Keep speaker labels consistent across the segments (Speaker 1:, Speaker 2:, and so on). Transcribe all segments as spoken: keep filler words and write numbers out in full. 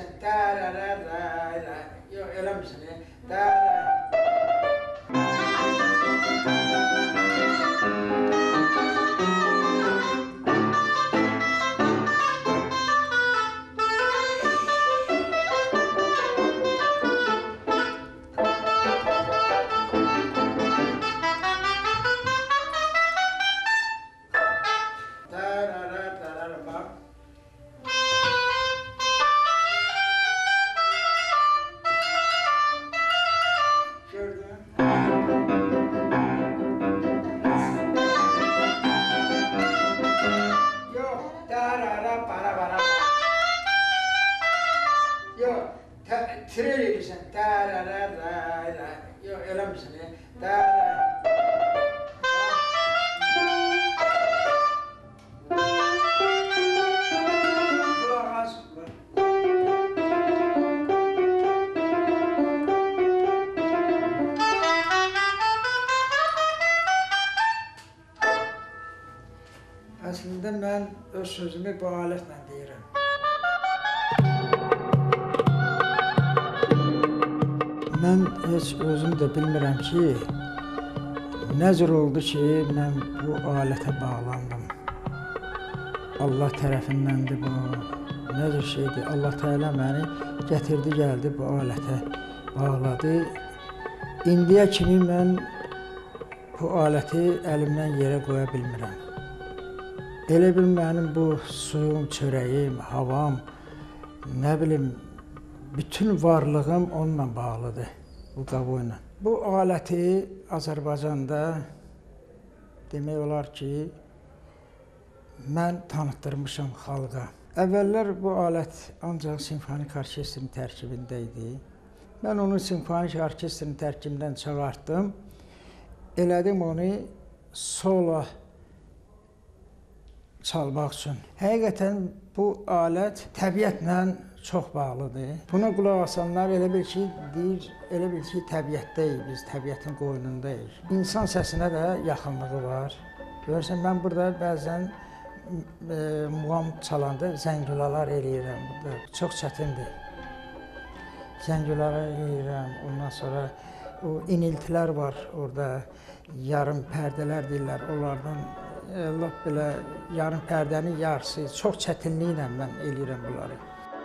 Speaker 1: edirsən. Dararara. Yox, eləmirsən. Darara. Trer edirsən. Dararara. Yox, eləmirsən. Darara. Qulaq az. Əslində mən öz sözümü bu alətlə deyirəm. Mən heç özüm də bilmirəm ki, necə oldu ki, mən bu alətə bağlandım. Allah tərəfindəndir bu, necə şeydir. Allah Teala məni gətirdi, gəldi, bu alətə bağladı. İndiyə kimi mən bu aləti əlimdən yerə qoya bilmirəm. Elə bil mənim bu suyum, çörəyim, havam, nə bilim, bütün varlığım onunla bağlıdır, bu qabıyla. Bu aləti Azərbaycanda demək olar ki, mən tanıtdırmışam xalqa. Əvvəllər bu alət ancaq simfonik orkestrin tərkibində idi. Mən onu simfonik orkestrin tərkibindən çıxartdım, elədim onu solo çalmaq üçün. Həqiqətən bu alət təbiətlə çox bağlıdır. Buna qulaq asanlar elə bil ki, deyir, elə bil ki, təbiətdəyik, biz təbiətin qoynundayıq. İnsan səsinə də yaxınlığı var. Görürsən, mən burada bəzən e, muğam çalanda zəngülalar eləyirəm burada. Çox çətindir. Zəngülalar eləyirəm, ondan sonra o iniltilər var orada, yarım pərdələr deyirlər, onlardan Allah belə yarım pərdənin yarısı, çox çətinliklə mən eləyirəm bunları.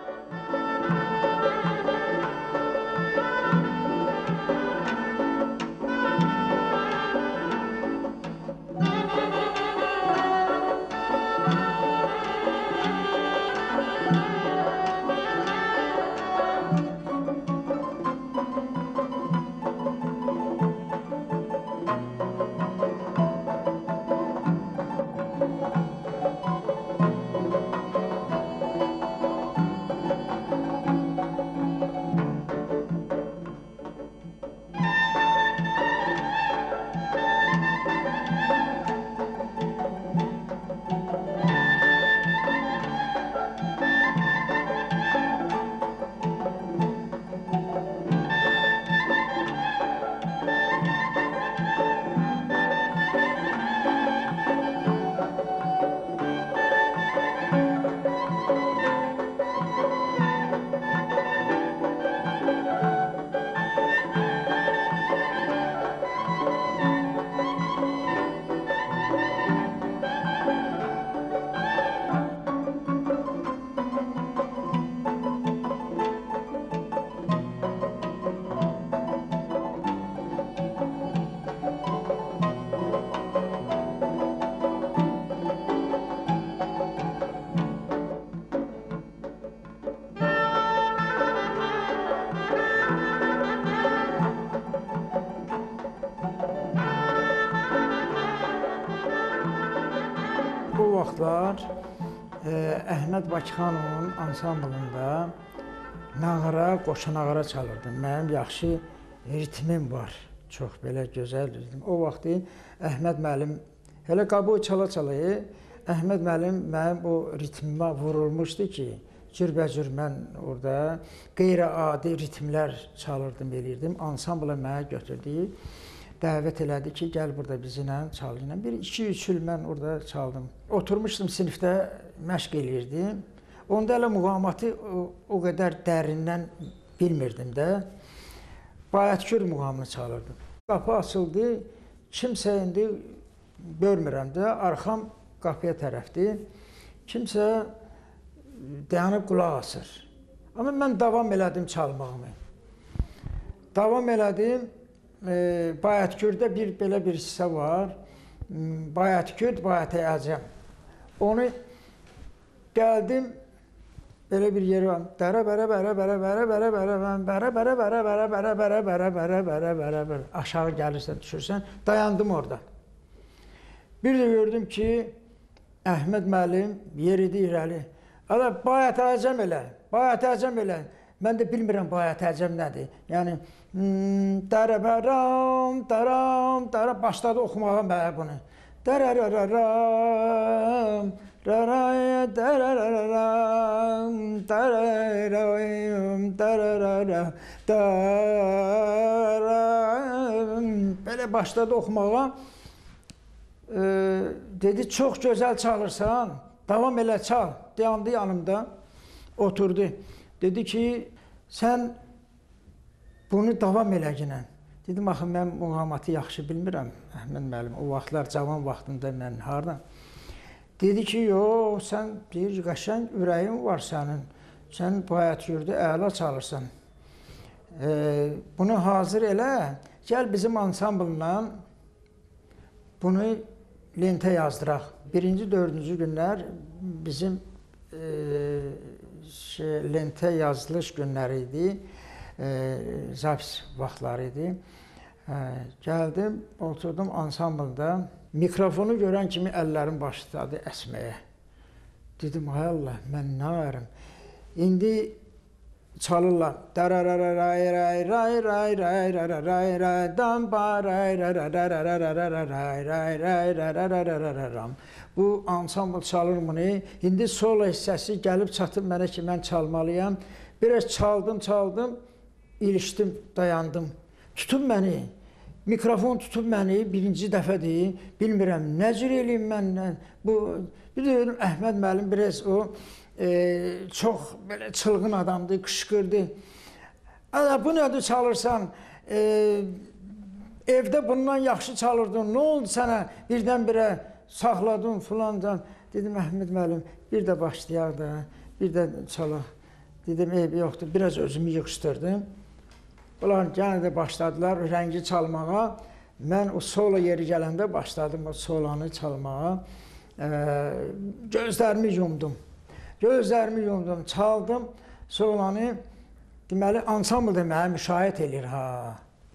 Speaker 1: Bu vaxtlar e, Əhməd Bakıxanovun ansamblında nağara, qoşa nağara çalırdım. Mənim yaxşı ritmim var, çox belə gözəl ritm. O vaxtı Əhməd müəllim, hələ qabı çala-çala, Əhməd müəllim mənim o ritmimə vurulmuşdu ki, cürbəcür mən orada qeyri-adi ritmlər çalırdım, eləyirdim. Ansambla mənə götürdü, dəvət elədi ki, gəl burada bizimlə çalıyla. Bir iki üç il mən orada çaldım. Oturmuşdum sinifdə, məşq eləyirdim. onda elə muğamatı o, o qədər dərindən bilmirdim də. Bayatgür muğamını çalırdım. Qapı açıldı, kimsə indi görmürəm də, arxam qapıya tərəfdir. Kimsə dayanıb qulaq asır. Amma mən davam elədim çalmağımı. Davam elədim, e, Bayatgürdə bir belə bir hissə var. Bayatgür, Bayatı Əcəm. Onu gəldim, belə bir yeri var. Dərə bərə bərə bərə bərə bərə bərə bərə bərə bərə bərə bərə bərə bərə bərə bərə bərə bərə aşağı gəlirsən, düşürsən, dayandım orada. Bir də gördüm ki, Əhməd müəllim yeridi irəli. Ala, Bayatı Əcəm elə, Bayatı Əcəm elə. Mən də bilmirəm Bayatı Əcəm nədir. Yəni, dərə bəram, dəram, dəram, başladı oxumağa mənə bunu. Dərərərəram, rərəyə, dərərərəram, dərərərəm, dərərərəm, dərəm. Belə başladı oxumağa. Dedi, çox gözəl çalırsan, davam elə çal. Dayandı yanımda, oturdu. Dedi ki, sən bunu davam elə ginən. Dedim, axı, mən muğamatı yaxşı bilmirəm, Əhməd müəllim. O vaxtlar, cavan vaxtında mən hardan? Dedi ki, yox, sən deyir, qəşəng ürəyin var sənin. Sən Bayatgürdə əla çalırsan. E, bunu hazır elə, gəl bizim ansamblla bunu lentə yazdıraq. Birinci, dördüncü günlər bizim e, şey, lentə yazılış günləri idi. E, zapis vaxtları idi. E, gəldim, oturdum ansamblda. Mikrofonu görən kimi əllərim başladı əsməyə. Dedim, hay Allah, mən nə varım? İndi çalırlar. Dararararay ray ray ray ray ray ray ray damba ray ray ray ray ray ray ray ray. Bu ansambl çalır bunu. İndi solo hissəsi gəlib çatıb mənə ki, mən çalmalıyam. Biraz çaldım, çaldım, ilişdim, dayandım. Tutub məni, mikrofon tutub məni, birinci dəfədir, bilmirəm, nə cür eləyim mən. Bu, bir də dedim, Əhməd müəllim biraz o, e, çox belə çılğın adamdır, qışqırdı. Ada, bu nədir çalırsan, e, evdə bundan yaxşı çalırdın, nə oldu sənə, birdən-birə saxladın filandan. Dedim, Əhməd müəllim, bir də başlayaq da, bir də çalaq. Dedim, eybi yoxdur, biraz özümü yığışdırdım. Onlar yenə də başladılar rəngi çalmağa. Mən o solo yeri gələndə başladım o solanı çalmağa. E, gözlərimi yumdum. Gözlərimi yumdum, çaldım solanı. Deməli, ansambl da mənə müşahiət edir, ha.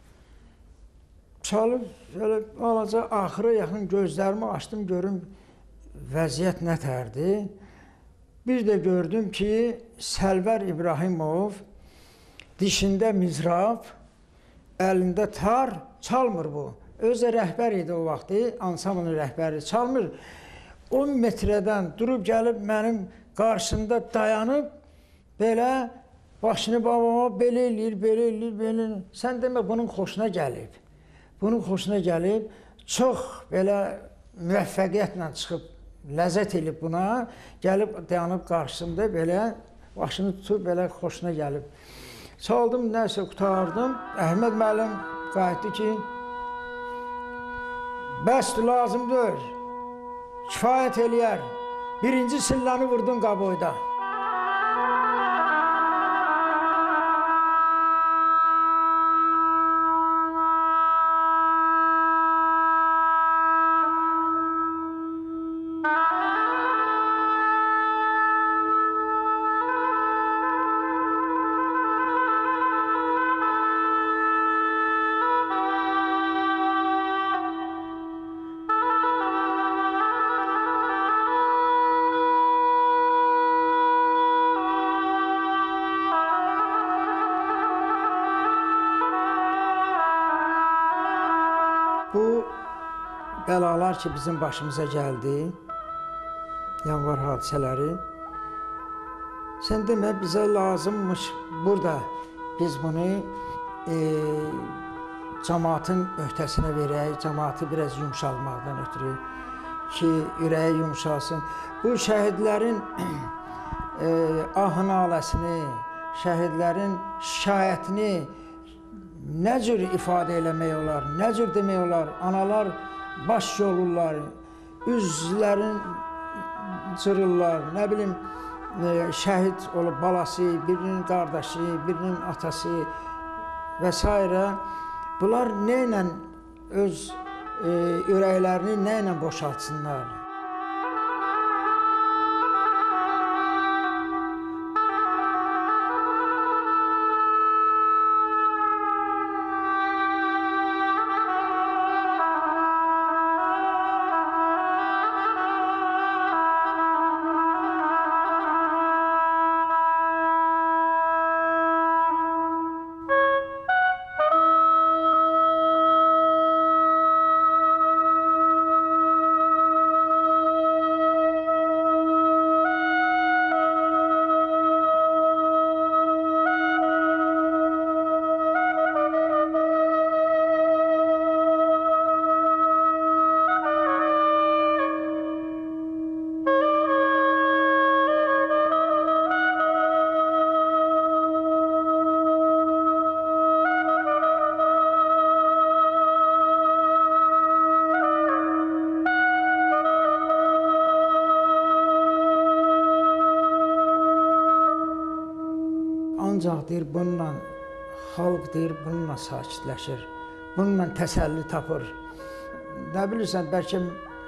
Speaker 1: Çalıb, elə alaca axıra yaxın gözlərimi açdım, görüm vəziyyət nətərdir. Bir də gördüm ki, Səlvər İbrahimov dişində mizrab, əlində tar, çalmır bu. Özü rəhbər idi o vaxtı, ansamblın rəhbəri, çalmır. on metrədən durub gəlib mənim qarşımda dayanıb, belə başını babama belə eləyir, belə eləyir, belə eləyir. Sən demə, bunun xoşuna gəlib. Bunun xoşuna gəlib, çox belə müvəffəqiyyətlə çıxıb, ləzzət edib buna, gəlib dayanıb qarşımda belə, başını tutub, belə xoşuna gəlib. Çaldım, nəsə qutardım. Əhməd müəllim qayıtdı ki, bəsdir, lazımdır, kifayət eləyər. Birinci sillanı vurdun qaboyda. Bu bəlalar ki, bizim başımıza gəldi, yanvar hadisələri, sən demə, bizə lazımmış burada biz bunu e, cəmaatın öhdəsinə verək, cəmaatı biraz yumşalmaqdan ötürü ki, ürəyi yumşalsın. Bu şəhidlərin e, ahın aləsini, şəhidlərin şikayətini nə cür ifadə eləmək olar, nə cür demək olar, analar baş yolurlar, üzlərin cırırlar, nə bilim, e, şəhid olub balası, birinin qardaşı, birinin atası və s. Bunlar nə ilə öz e, ürəklərini nə ilə boşaltsınlar? Ancaq deyir, bununla, xalq deyir, bununla sakitləşir, bununla təsəlli tapır. Nə bilirsən, bəlkə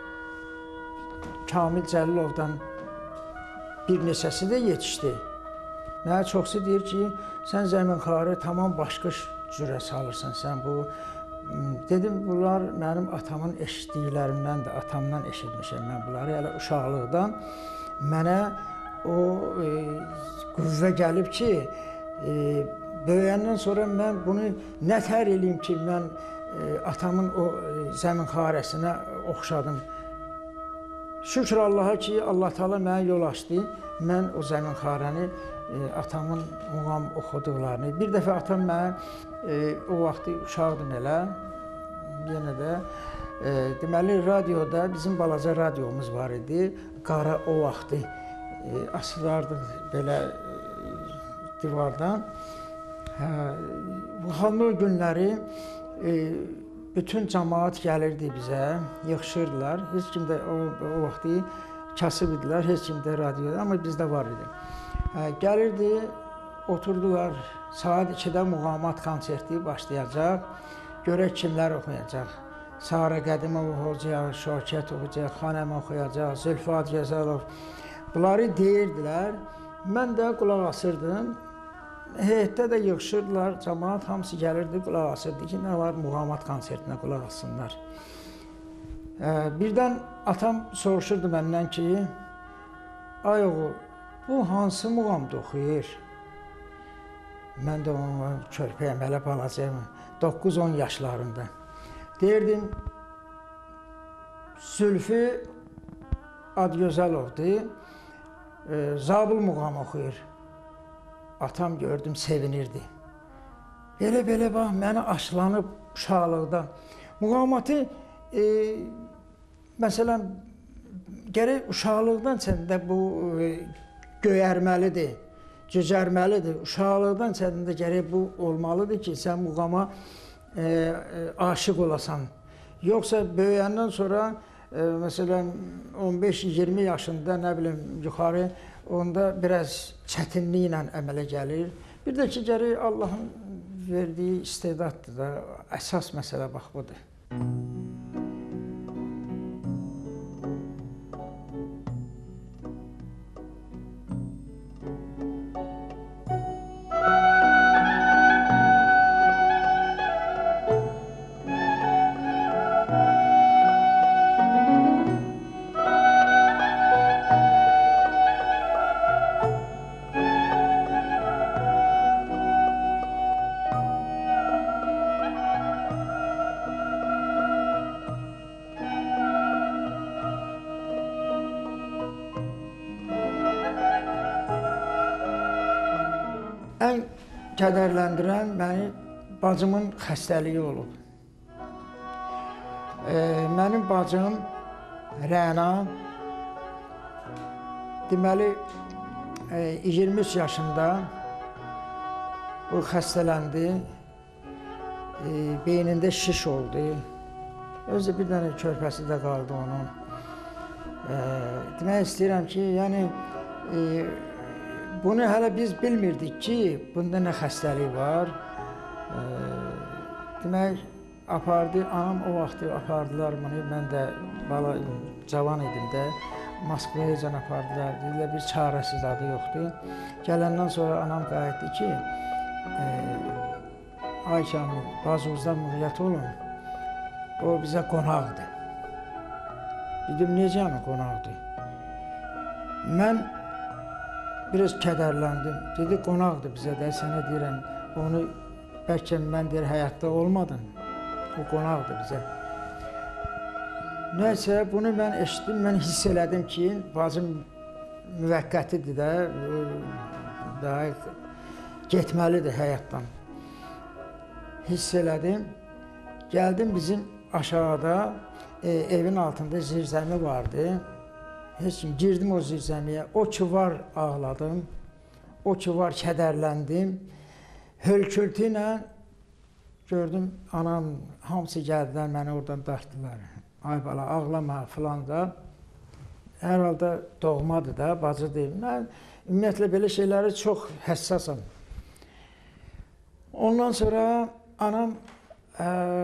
Speaker 1: Kamil Cəlilovdan bir neçəsi də yetişdi. Mənə çoxsu deyir ki, sən Zəminxarı tamam başqa cürə salırsan, sən bu... Dedim, bunlar mənim atamın eşitdiklərimdən də, atamdan eşitmişəm mən bunları. Hələ uşaqlıqdan mənə o e, qüvvə gəlib ki, e, böyüyəndən sonra mən bunu nətər eləyim ki, mən e, atamın o e, Zəminxarəsinə oxşadım. Şükür Allaha ki, Allah Teala mənə yol açdı. Mən o Zəminxarəni, e, atamın muğam oxuduqlarını. Bir dəfə atam mənə, e, o vaxtı uşaqdım elə, yenə də, e, deməli, radioda, bizim balaca radiomuz var idi. Qara o vaxtı e, asılardıq belə e, divardan. Hə, bu hamı günləri e, bütün cəmaat gəlirdi bizə, yığışırdılar. Heç kim də o, o vaxtı kasıb idilər, heç kim də radioda, amma bizdə var idi. Hə, gəlirdi, oturdular, saat ikidə muğamat konserti başlayacaq, görək kimlər oxuyacaq. Sara Qədimov oxuyacaq, Şakət oxuyacaq, Xanəm oxuyacaq, Zülfat Gəzəlov. Bunları deyirdilər, mən də qulaq asırdım. Heyətdə də yığışırdılar, cəmaat hamısı gəlirdi, qulaq asırdı ki, nə var, muğamat konsertinə qulaq assınlar. Birdən atam soruşurdu məndən ki, ay oğul, bu hansı muğamda oxuyur? Mən də onu körpəyəm, hələ balacayım, doqquz on yaşlarında. Deyirdim, Zülfü Adgözəlovdur, Zabıl muğam oxuyur. Atam gördüm, sevinirdi. Belə-belə bax, mənə aşılanıb uşaqlıqdan. Muğamatı, e, məsələn, gərək uşaqlıqdan səndə bu e, göyərməlidir, cücərməlidir. Uşaqlıqdan səndə gərək bu olmalıdır ki, sən muğama e, e, aşıq olasan. Yoxsa böyüyəndən sonra, e, məsələn, on beş iyirmi yaşında, nə bilim, yuxarı, onda biraz çətinliklə əmələ gəlir. Bir də ki, gərək Allahın verdiyi istedaddır da, əsas məsələ bax budur. Ən kədərləndirən məni bacımın xəstəliyi olub. E, mənim bacım Rəna, deməli, e, iyirmi üç yaşında o xəstələndi, e, beynində şiş oldu. Özü bir dənə körpəsi də qaldı onun. E, demək istəyirəm ki, yəni e, bunu hələ biz bilmirdik ki, bunda nə xəstəlik var. E, demək, apardı, anam o vaxtı apardılar bunu, mən də bala, cavan idim də. Moskvaya can apardılar, dedilər bir çarəsiz adı yoxdur. Gələndən sonra anam qayıtdı ki, e, ay Kamil, bazınızdan müğayyət olun, o bizə qonaqdır. Dedim, necə yəni qonaqdır? Mən biraz kədərləndim, dedi qonaqdır bizə də, sənə deyirəm, onu bəlkə mən deyir, həyatda olmadın, o qonaqdır bizə. Nəysə, bunu mən eşitdim, mən hiss elədim ki, bacım müvəqqətidir də, daha getməlidir həyatdan. Hiss elədim, gəldim bizim aşağıda, e, evin altında zirzəmi vardı. Heç kim, girdim o zirzəmiyə, o ki var ağladım, o ki var kədərləndim. Hölkültü ilə gördüm, anam, hamısı gəldilər, məni oradan dartdılar. Ay bala, ağlama filan da. Hər halda doğmadır da, bacı deyil. Mən ümumiyyətlə belə şeyləri çox həssasam. Ondan sonra anam ə,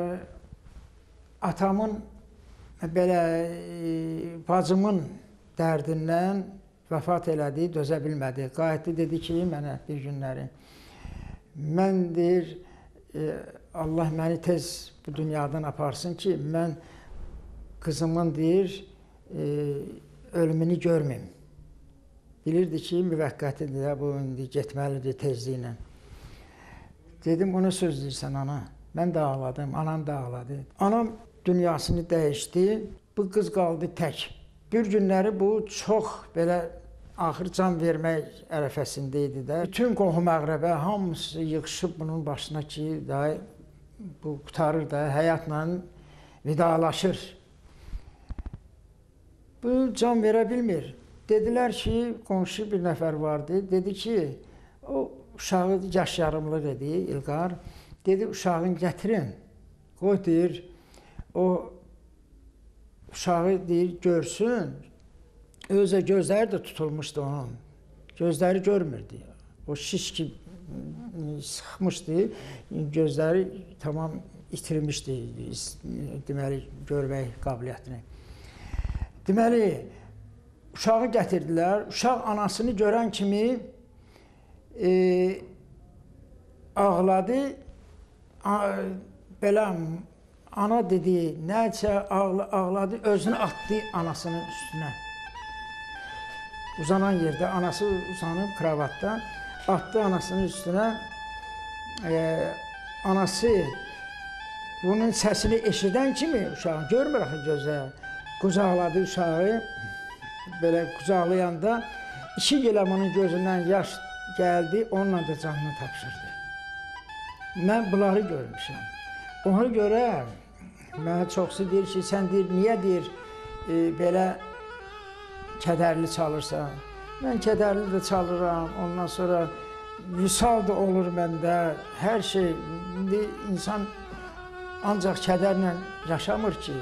Speaker 1: atamın belə ə, bacımın dərdindən vəfat elədi, dözə bilmədi. Qayıtdı, dedi ki, mənə bir günləri. Mən deyir, ə, Allah məni tez bu dünyadan aparsın ki, mən qızımın deyir, e, ölümünü görməyim. Bilirdi ki, müvəqqətidir, bu indi getməlidir tezliklə. Dedim, ona söz deyirsən ana. Mən də ağladım, anam da ağladı. Anam dünyasını dəyişdi, bu qız qaldı tək. Bir günləri bu çox belə axır can vermək ərəfəsində idi də. Bütün qohum əqrəbə hamısı yığışıb bunun başına ki, daha bu qutarır da, həyatla vidalaşır. Bu can verə bilmir. Dedilər ki, qonşu bir nəfər vardı. Dedi ki, o uşağı yaş yarımlı dedi, İlqar. Dedi, uşağını gətirin. Qoy deyir, o uşağı deyir, görsün. Özə gözləri də tutulmuşdu onun. Gözləri görmürdü. O şiş ki sıxmışdı, gözləri tamam itirmişdi, deməli, görmək qabiliyyətini. Deməli, uşağı gətirdilər. Uşaq anasını görən kimi e, ağladı. A, belə ana dedi, nəsə ağla, ağladı, özünü atdı anasının üstünə. Uzanan yerdə anası uzanıb kravatda, atdı anasının üstünə. E, anası bunun səsini eşidən kimi uşağı görmür axı gözə. Qucaqladı uşağı, belə qucaqlayanda iki gilam onun gözündən yaş gəldi, onunla da canını tapşırdı. Mən bunları görmüşəm. Ona görə mənə çoxsu deyir ki, sən deyir, niyə deyir, e, belə kədərli çalırsan? Mən kədərli də çalıram, ondan sonra vüsal da olur məndə, hər şey. İndi insan ancaq kədərlə yaşamır ki.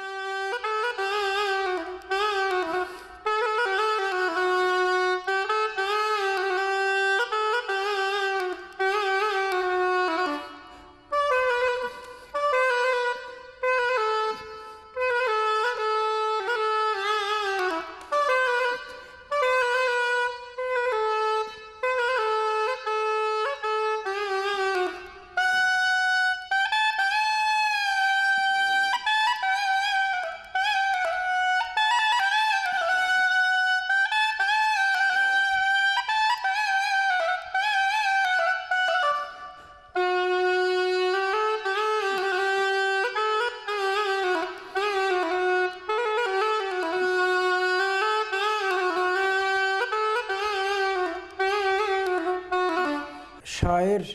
Speaker 1: Şair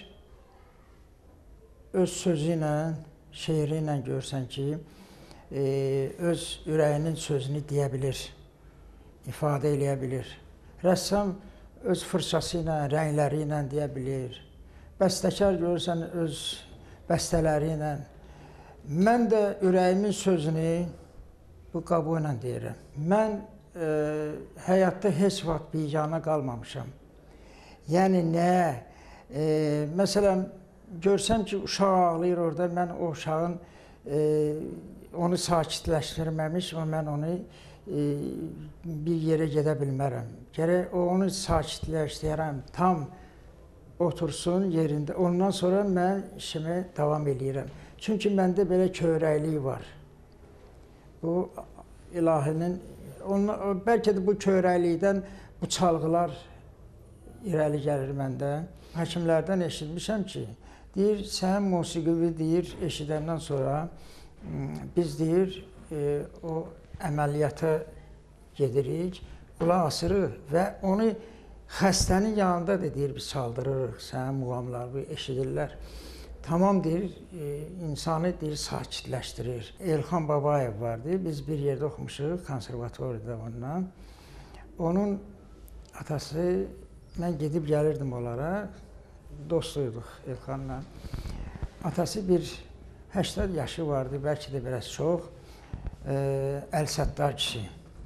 Speaker 1: öz sözü ilə, şeiri ilə görsən ki, e, öz ürəyinin sözünü deyə bilir, ifadə eləyə bilir. Rəssam öz fırçası ilə, rəngləri ilə deyə bilir. Bəstəkar görürsən öz bəstələri ilə. Mən də ürəyimin sözünü bu qabı ilə deyirəm. Mən e, həyatda heç vaxt bicana qalmamışam. Yəni nə? E, məsələn, görsəm ki, uşaq ağlayır orada, mən o uşağın e, onu sakitləşdirməmiş, mən onu e, bir yerə gedə bilmərəm. Gərək onu sakitləşdirəm, tam otursun yerində. Ondan sonra mən işimi davam edirəm. Çünki məndə belə kövrəklik var. Bu ilahinin, onun, bəlkə də bu kövrəklikdən bu çalğılar irəli gəlir məndə. Həkimlərdən eşitmişəm ki, deyir, sən musiqivi deyir, eşidəndən sonra biz deyir, e, o əməliyyata gedirik, qulaq asırıq və onu xəstənin yanında da deyir, biz çaldırırıq, sənin muğamları eşidirlər. Tamam deyir, e, insanı deyir, sakitləşdirir. Elxan Babayev vardı, biz bir yerdə oxumuşuq, konservatoriyada onunla. Onun atası, mən gedib gəlirdim onlara, dostuyduq Elxanla. Atası bir səksən yaşı vardı, bəlkə də biraz çox, e, Əl-Səttar kişi.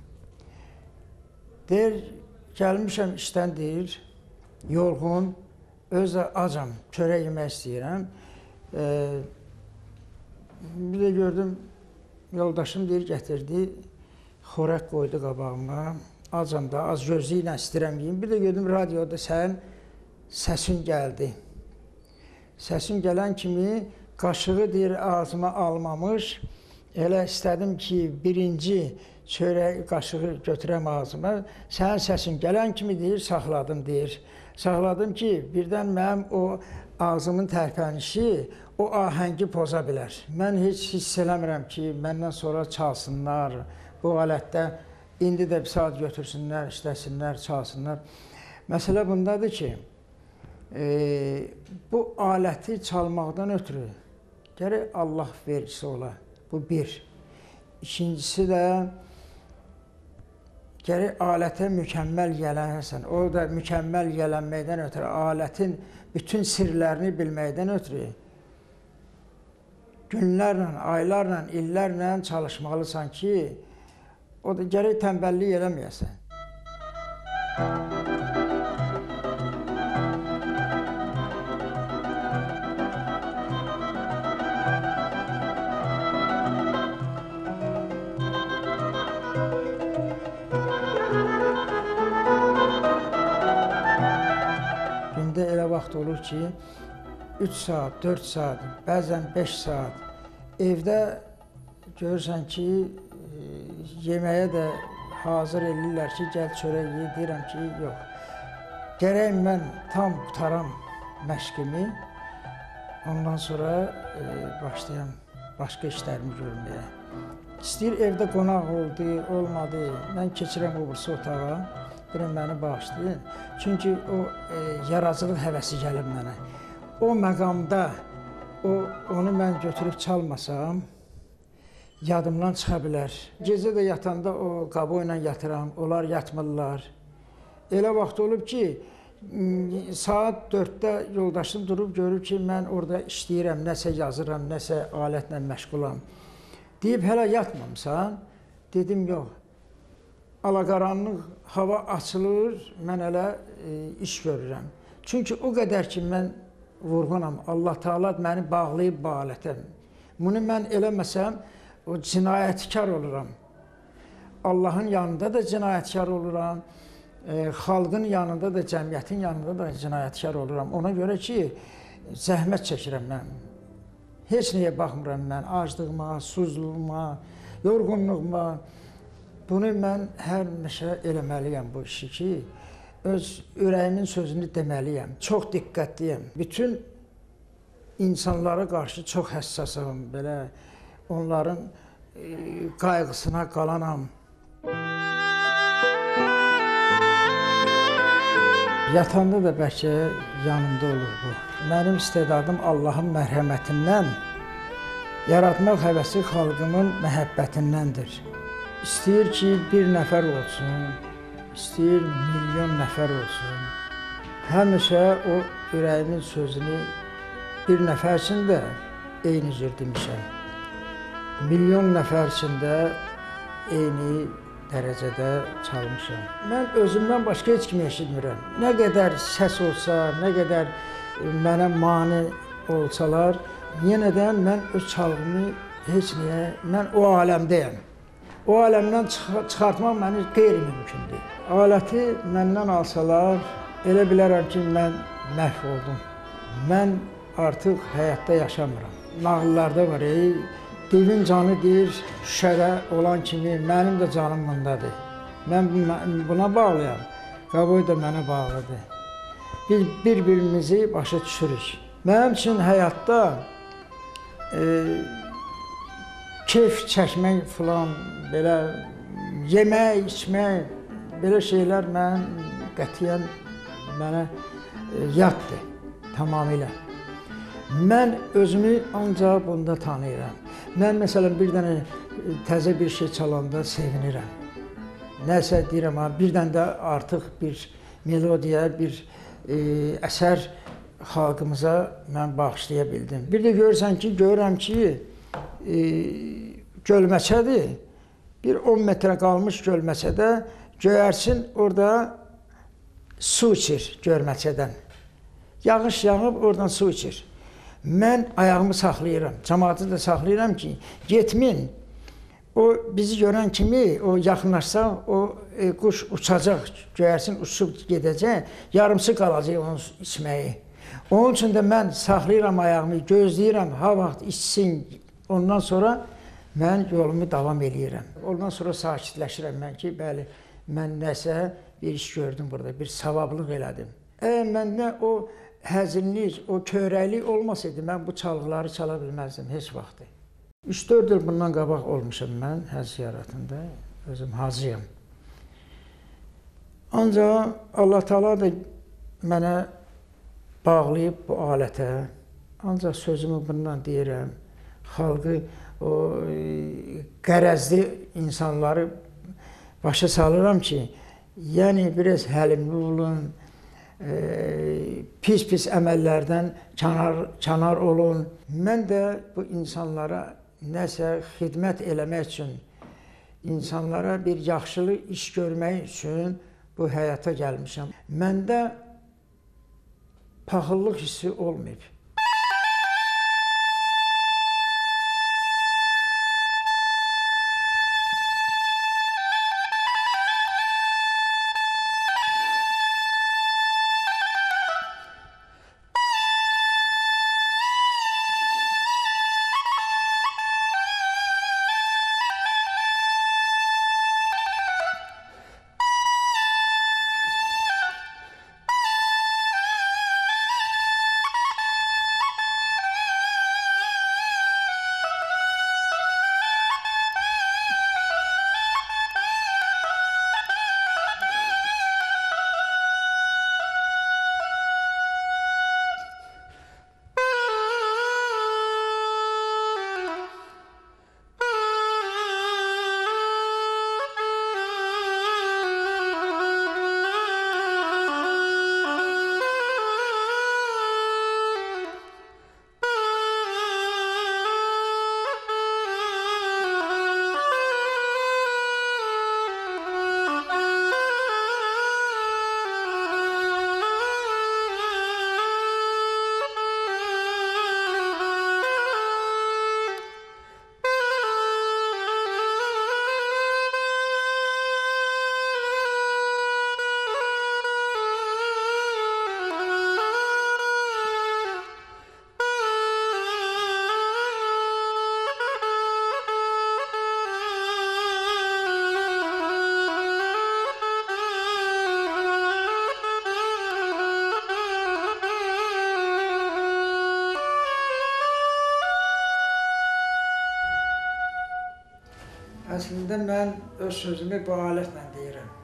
Speaker 1: Deyir, gəlmişəm işdən deyir, yorğun, öz də acam, çörək yemək istəyirəm. E, bir də gördüm, yoldaşım deyir, gətirdi, xorək qoydu qabağıma. Acam da, az gözlü ilə istəyirəm yiyim. Bir də gördüm, radioda sənin səsin gəldi. Səsin gələn kimi qaşığı deyir, ağzıma almamış. Elə istədim ki, birinci çörək qaşığı götürəm ağzıma. Sənin səsin gələn kimi deyir, saxladım deyir. Saxladım ki, birdən mənim o ağzımın tərpənişi o ahəngi poza bilər. Mən heç hiss eləmirəm ki, məndən sonra çalsınlar bu alətdə. İndi də bir saat götürsünlər, işləsinlər, çalsınlar. Məsələ bundadır ki, e, bu aləti çalmaqdan ötürü gərək Allah vericisi ola. Bu bir. İkincisi də gərək alətə mükəmməl gələnsən. O da mükəmməl gələnməkdən ötürü, alətin bütün sirlərini bilməkdən ötürü günlərlə, aylarla, illərlə çalışmalısan ki, o da gərək tənbəllik eləməyəsən. Gündə elə vaxt olur ki, üç saat, dörd saat, bəzən beş saat evdə görürsən ki, yeməyə də hazır edirlər ki, gəl çörək ye, deyirəm ki, yox. Gərək mən tam qutaram məşqimi, ondan sonra e, başlayam başqa işlərimi görməyə. İstəyir evdə qonaq oldu, olmadı, mən keçirəm o birisi otağa, deyirəm məni bağışlayın. Çünki o e, yaradıcılıq həvəsi gəlir mənə. O məqamda o, onu mən götürüb çalmasam, yadımdan çıxa bilər. Gecə də yatanda o qabı ilə yatıram, onlar yatmırlar. Elə vaxt olub ki, saat dörddə yoldaşım durub görüb ki, mən orada işləyirəm, nəsə yazıram, nəsə alətlə məşğulam. Deyib, hələ yatmamısan? Dedim, yox. Alaqaranlıq, hava açılır, mən hələ e, iş görürəm. Çünki o qədər ki, mən vurğunam, Allah Teala məni bağlayıb bu alətə. Bunu mən eləməsəm, o cinayətkar oluram. Allahın yanında da cinayətkar oluram, e, xalqın yanında da, cəmiyyətin yanında da cinayətkar oluram. Ona görə ki, zəhmət çəkirəm mən. Heç nəyə baxmıram mən, aclığıma, susuzluğuma, yorğunluğuma. Bunu mən hər məşə eləməliyəm bu işi ki, öz ürəyimin sözünü deməliyəm. Çox diqqətliyəm. Bütün insanlara qarşı çox həssasam, belə onların e, qayğısına qalanam. Yatanda da bəlkə yanımda olur bu. Mənim istedadım Allahın mərhəmətindən, yaratmaq həvəsi xalqımın məhəbbətindəndir. İstəyir ki, bir nəfər olsun, istəyir milyon nəfər olsun. Həmişə o ürəyimin sözünü bir nəfər üçün də eyni cür demişəm. Milyon nəfər üçün də eyni dərəcədə çalmışam. Mən özümdən başqa heç kimi eşitmirəm. Nə qədər səs olsa, nə qədər mənə mane olsalar, yenə də mən öz çalğımı heç niyə, mən o aləmdəyəm. O aləmdən çıxartmaq məni qeyri-mümkündür. Aləti məndən alsalar, elə bilərəm ki, mən məhv oldum. Mən artıq həyatda yaşamıram. Nağıllarda var, ey, divin canı deyir, şüşədə olan kimi mənim də canım bundadır. Mən buna bağlıyam, Qaboy da mənə bağlıdır. Biz bir-birimizi başa düşürük. Mənim üçün həyatda e, keyf çəkmək filan, belə yemək, içmək, belə şeylər mən qətiyyən mənə e, yaddır, tamamilə. Mən özümü ancaq bunda tanıyıram. Mən məsələn bir dənə təzə bir şey çalanda sevinirəm. Nəsə deyirəm, birdən də artıq bir melodiya, bir e, əsər xalqımıza mən bağışlaya bildim. Bir də görürsən ki, görürəm ki, e, gölməçədir. Bir on metrə qalmış gölməçədə göyərsin, orada su içir gölməçədən. Yağış yağıb, oradan su içir. Mən ayağımı saxlayıram, cəmaatı da saxlayıram ki, getmin. O bizi görən kimi, o yaxınlaşsa, o e, quş uçacaq, göyərsin, uçub gedəcək, yarımsı qalacaq onun içməyi. Onun üçün də mən saxlayıram ayağımı, gözləyirəm, ha vaxt içsin, ondan sonra mən yolumu davam eləyirəm. Ondan sonra sakitləşirəm mən ki, bəli, mən nəsə bir iş gördüm burada, bir savablıq elədim. Əgər məndə o həzinlik, o köyrəklik olmasaydı, mən bu çalğıları çala bilməzdim heç vaxtı. üç dörd il bundan qabaq olmuşam mən həz ziyaratında, özüm hacıyam. Ancaq Allah Teala da mənə bağlayıb bu alətə, ancaq sözümü bundan deyirəm, xalqı, o qərəzli insanları başa salıram ki, yəni biraz həlimli olun, pis-pis əməllərdən kənar, kənar olun. Mən də bu insanlara nəsə xidmət eləmək üçün, insanlara bir yaxşılıq iş görmək üçün bu həyata gəlmişəm. Məndə paxıllıq hissi olmayıb. Əslində mən öz sözümü bu alətlə deyirəm.